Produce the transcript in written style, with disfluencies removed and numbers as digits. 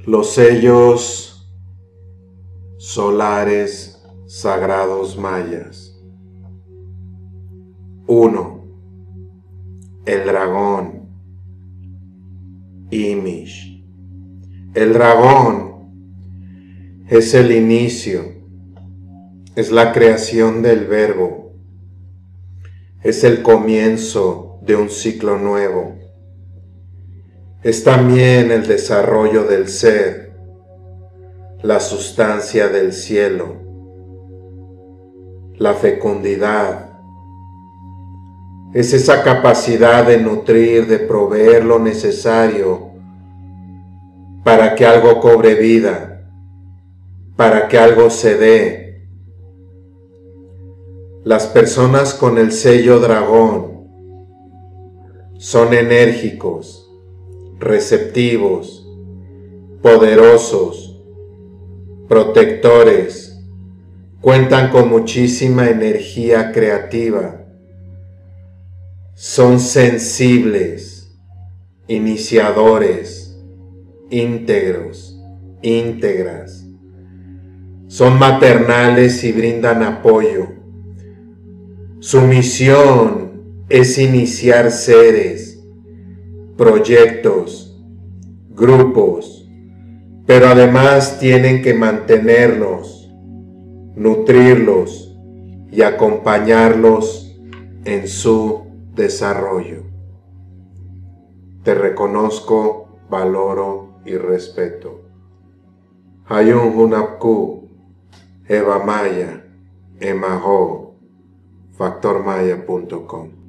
Los sellos solares sagrados mayas. 1. El dragón. Imish. El dragón es el inicio, es la creación del verbo, es el comienzo de un ciclo nuevo. Es también el desarrollo del ser, la sustancia del cielo, la fecundidad. Es esa capacidad de nutrir, de proveer lo necesario para que algo cobre vida, para que algo se dé. Las personas con el sello dragón son enérgicos, receptivos, poderosos, protectores, cuentan con muchísima energía creativa, son sensibles, iniciadores, íntegros, íntegras, son maternales y brindan apoyo. Su misión es iniciar seres, proyectos, grupos, pero además tienen que mantenerlos, nutrirlos y acompañarlos en su desarrollo. Te reconozco, valoro y respeto. Hayun Hunapku, Eva Maya, Emaho, factormaya.com.